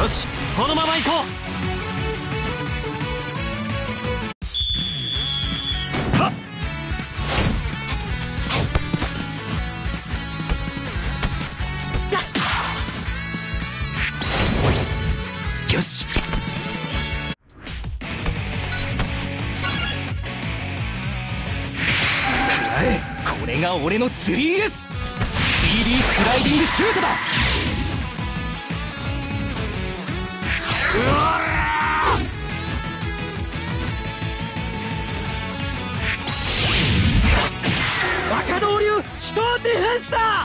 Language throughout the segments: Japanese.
よし、このまま行こう。はっ、よし。これが俺の 3S スピーディースライディングシュートだ。うわー、若道流手刀ディフェンスだ。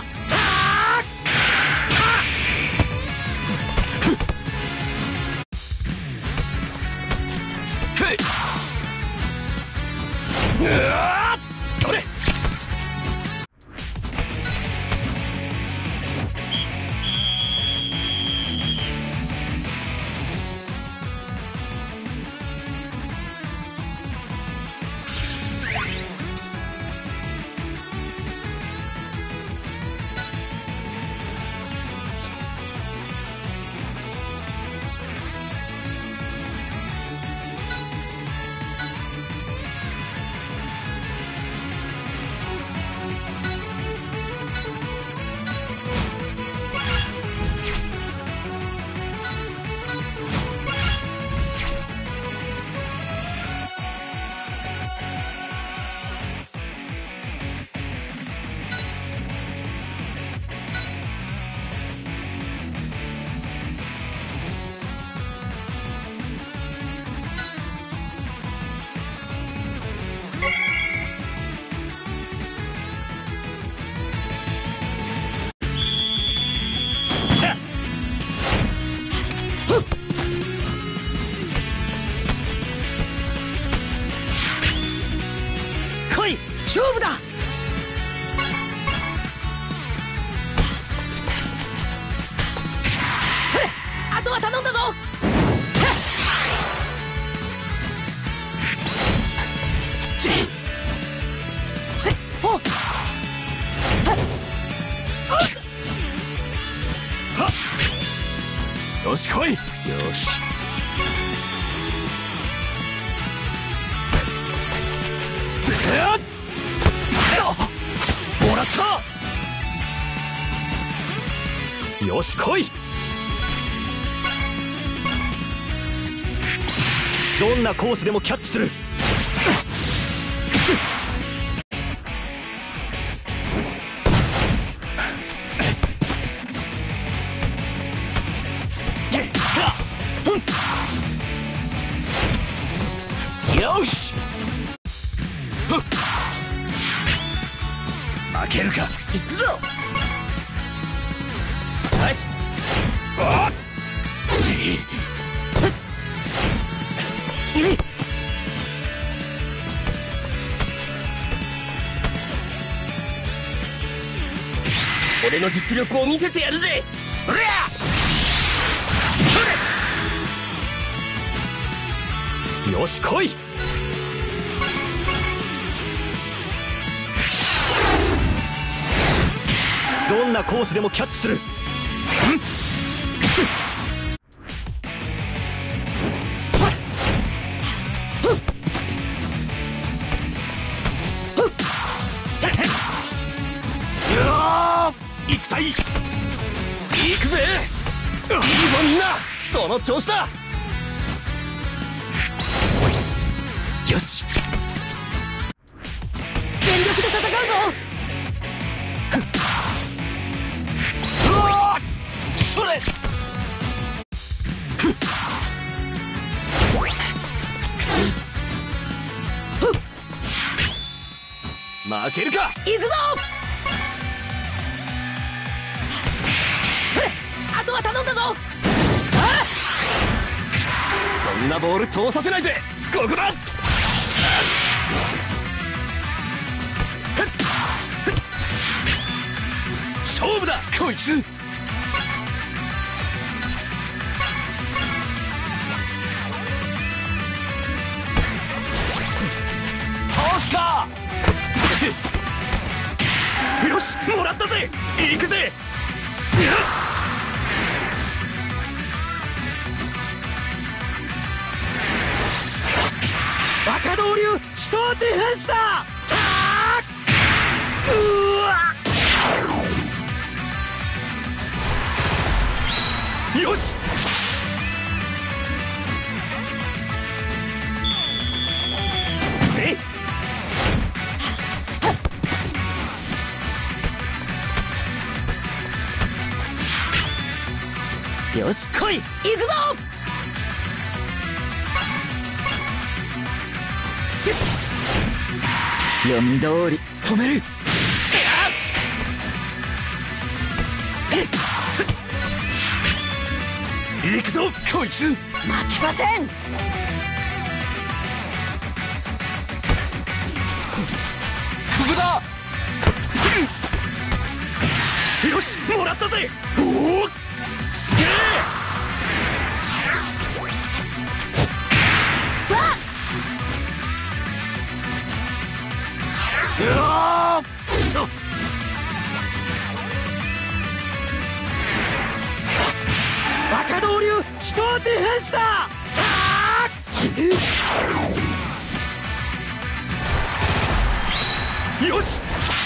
うわー、これ勝負だ。それ、あとは頼んだぞ。よし来い。よし。もらった。よし来い。どんなコースでもキャッチする。よし、負けるか。行くぞ。よし。俺の実力を見せてやるぜ。おりゃよし来い。どんなコースでもキャッチする。行くたい。行くぜ。いいぞみんな、その調子だ。よし、全力で戦うぞ。それ。負けるか。行くぞ。それ、あとは頼んだぞ。そんなボール通させないぜ。ここだ。勝負だこいつ。そうしか。よし、もらったぜ。行くぜ。 流死闘ディフェンスだ。うわっ、よし。せい。よし来い。行くぞ。よし、読み通り止める。行くぞこいつ。負けません。そこだ。よしもらったぜ。おお、うわー、くそ。若道流死闘ディフェンスだ。よし。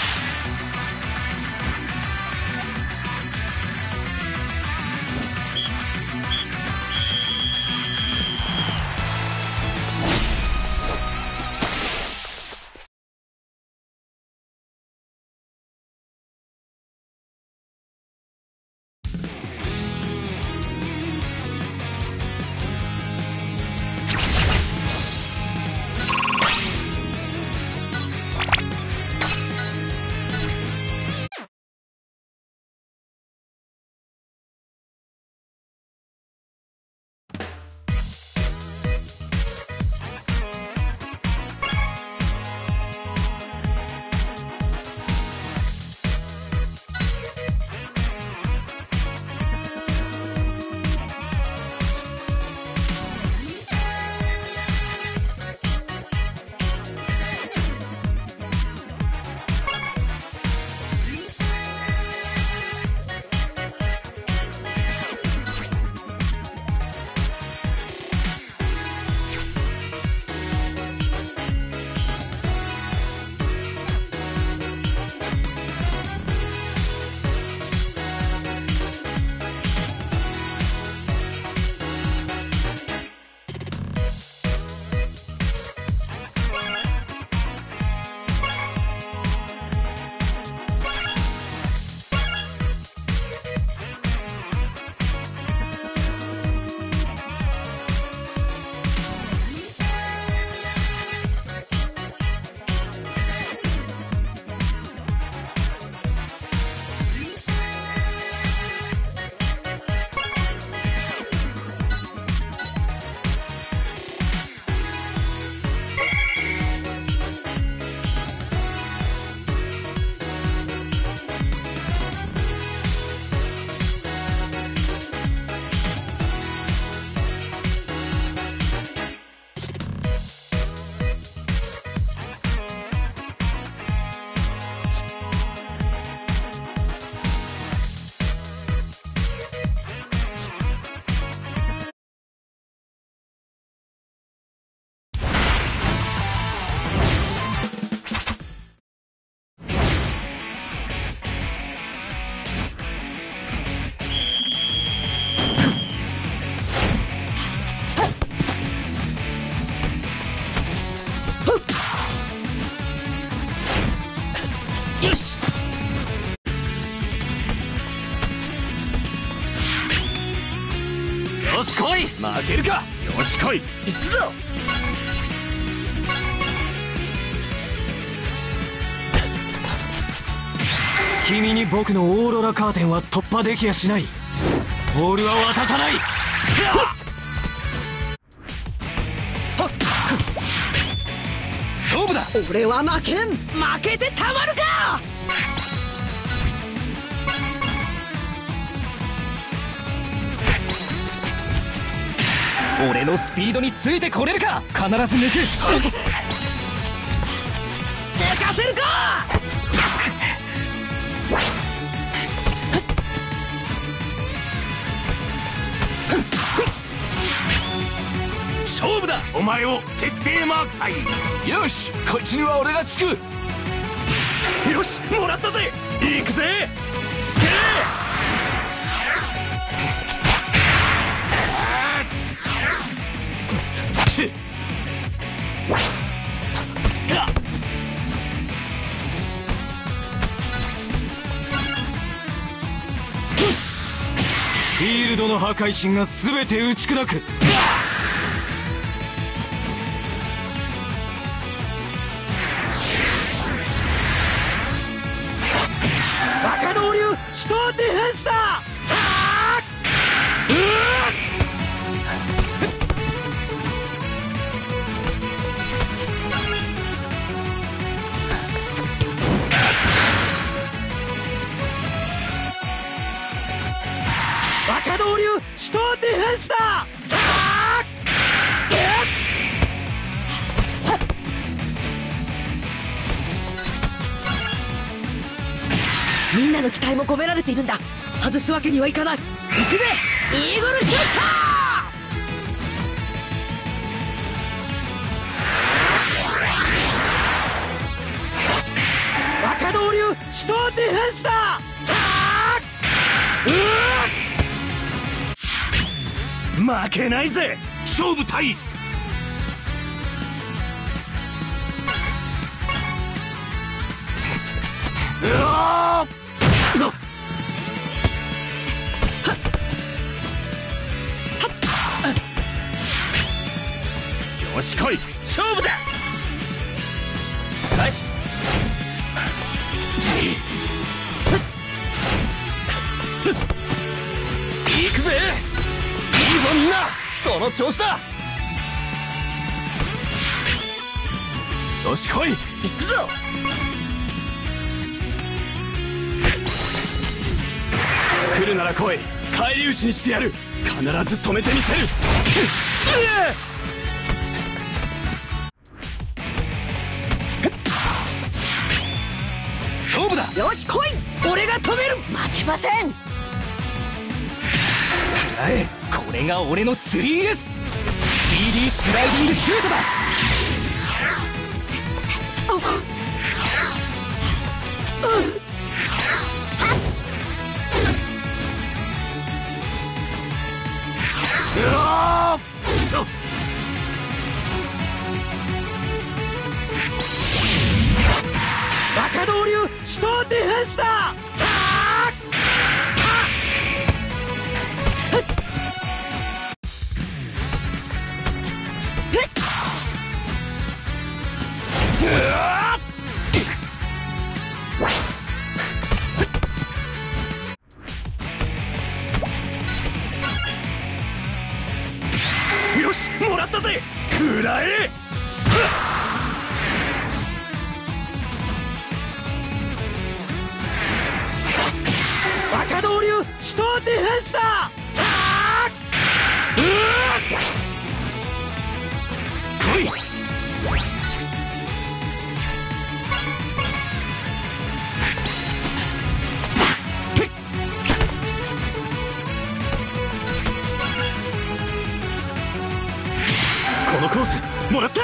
よし。よし来い。負けるか。よし来い。行くぞ。君に僕のオーロラカーテンは突破できやしない。ボールは渡さない。勝負だ。 俺は負けん。 負けてたまるか。俺のスピードについてこれるか。必ず抜く。抜かせるか。勝負だ。 お前を徹底マークたい。 よし、こいつには俺がつく。 よし、もらったぜ。行くぜ。 フィールドの破壊神が全て打ち砕く。 赤道流死闘ディフェンスだ。赤道流死闘ディフェンスだ。 みんなの期待も込められているんだ。外すわけにはいかない。行くぜ、イーグルシュート。 赤道流死闘ディフェンスだ。負けないぜ。勝負対。よし来い、勝負だ。よし行くぜ。いいぞみんな、その調子だ。よし来い、行くぞ。来るなら来い、返り討ちにしてやる。必ず止めてみせる。勝負だ。 よし来い、俺が止める。負けません。 これが俺の 3S スピーディースライディングシュートだ。 赤道流死闘ディフェンスだ。よし、もらったぜ。食らえ。赤道流死闘ディフェンスだ。来い。このコースもらった。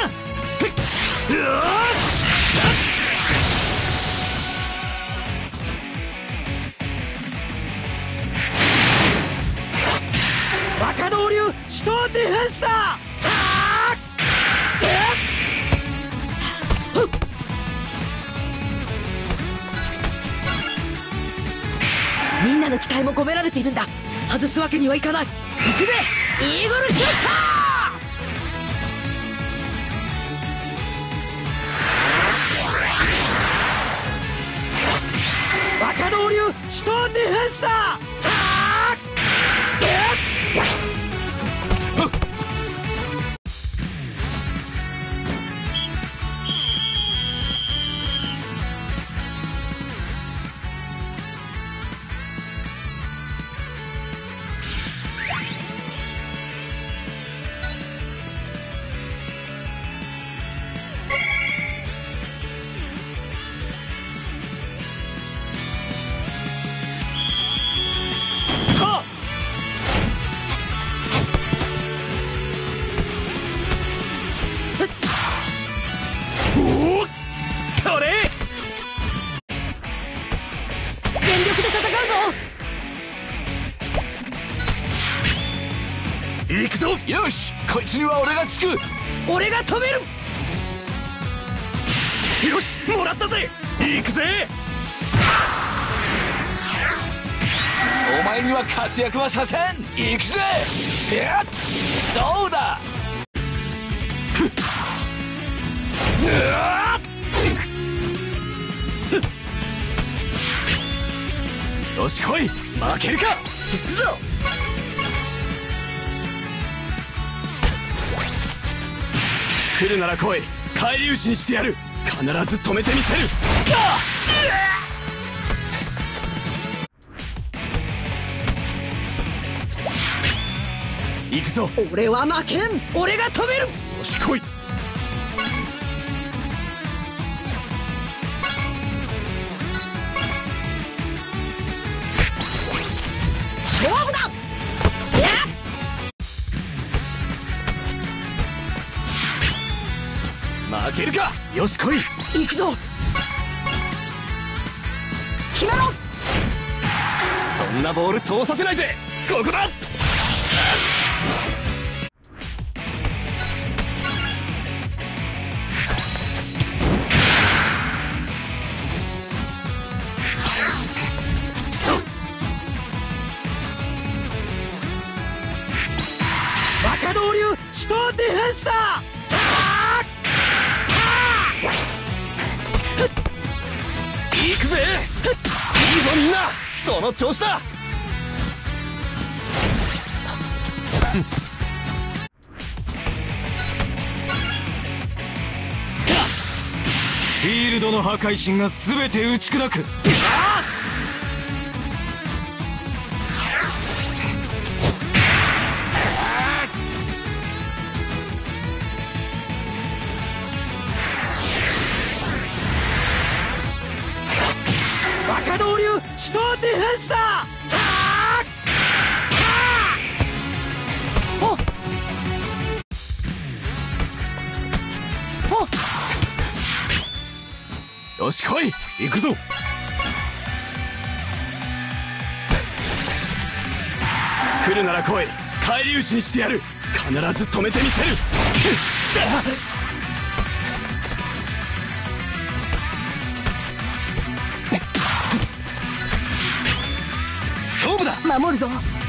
赤道流死闘ディフェンスだ。 みんなの期待も込められているんだ。外すわけにはいかない。行くぜ、イーグルシュート。 赤道流死闘ディフェンスだ。 行くぞ。 よし、こいつには俺がつく。 俺が止める。 よし、もらったぜ。行くぜ。 お前には活躍はさせん。行くぜ。やっ、どうだ。 よし来い。負けるか。行くぞ。来るなら来い。返り討ちにしてやる。必ず止めてみせる。行くぞ。 俺は負けん。俺が止める。 よし来い。 勝負だ。 負けるか。よし来い。 行くぞ。決めろ。 そんなボール通させないで。ここだ。 若道流死闘ディフェンスだ。 行くぜ。いいぞみんな。その調子だ。 フィールドの破壊神が全て打ち砕く。 若道流死闘ディフェンスだ。 よし来い。行くぞ。来るなら来い。返り討ちにしてやる。必ず止めてみせる。勝負だ。 守るぞ。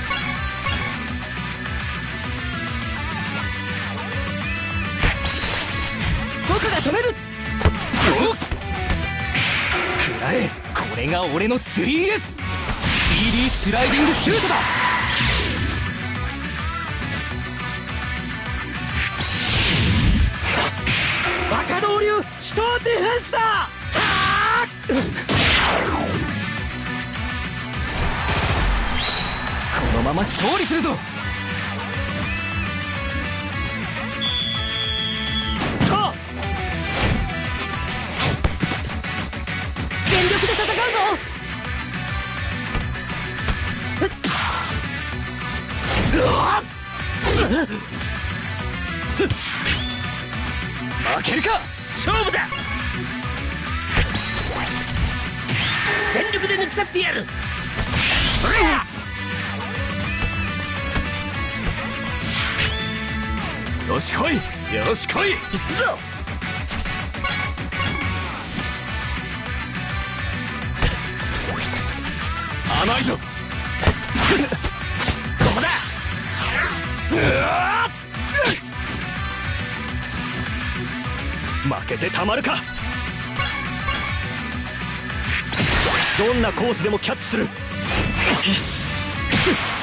僕が止める。 食らえ。これが俺の 3S スピーディースライディングシュートだ。 若道流死闘ディフェンスだ。 このまま勝利するぞ。 全力で戦うぞ。 負けるか。勝負だ。 全力で抜き去ってやる。 よし来い。よし来い。行くぞ。甘いぞ。ここだ。負けてたまるか。どんなコースでもキャッチする。